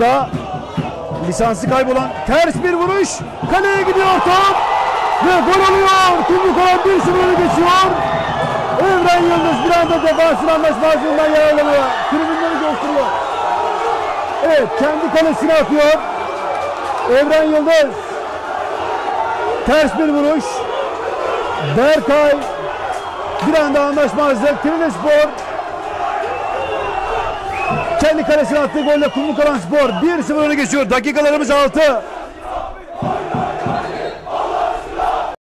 Burada lisansı kaybolan ters bir vuruş. Kaleye gidiyor top. Ve gol oluyor. Kumlukoran 1-0 öne geçiyor. Evren Yıldız bir anda defansın anlaşmazlığından yararlanıyor. Tribünleri gösteriyor. Evet, kendi kalesine atıyor. Evren Yıldız. Ters bir vuruş. Berkay. Bir anda anlaşmazlık. Trabzonspor kendi kalesine attığı golle Kumlukoran Spor 1-0 öne geçiyor. Dakikalarımız 6.